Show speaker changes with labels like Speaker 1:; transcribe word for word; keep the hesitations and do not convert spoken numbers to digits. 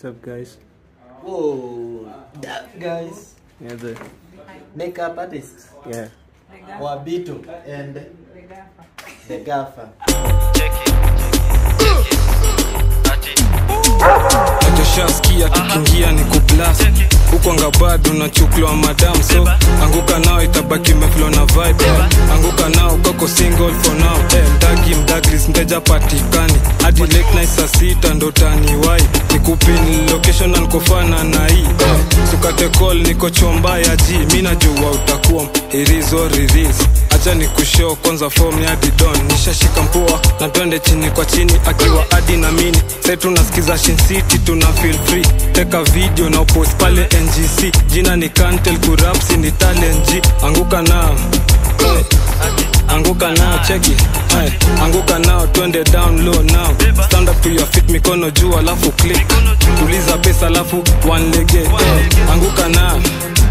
Speaker 1: What's up, guys?
Speaker 2: Whoa, that guys.
Speaker 1: Yeah, the
Speaker 2: Makeup artist.
Speaker 1: yeah.
Speaker 2: Wabito and the gaffer.
Speaker 3: Shaskia kikingia ni kublast huko ngabado unachukua madam, so anguka nao itabaki meflow na vibe. Anguka nao koko single for now. Eh, mdagi mdagris mteja patikani hadi late night saa sita ndo taniwai. Nikupin location na nikofana na hii. Eh, sukate call niko chomba ya G. Mimi najua utakuwa irizo release. Acha nikushow kwanza form ya Didon. Nishashika mpoa na twende chini kwa chini akiwa hadi na mini. Sasa tunasikiza Shin City tuna feel free. Take a video na post pale N G C. Jina ni Kantel Kurapsi ni talent G. Anguka nao hey. Anguka nao check it hey. Anguka nao twende down low now. Stand up to your feet mikono juu alafu click. Tuliza pesa alafu one leg hey. Anguka nao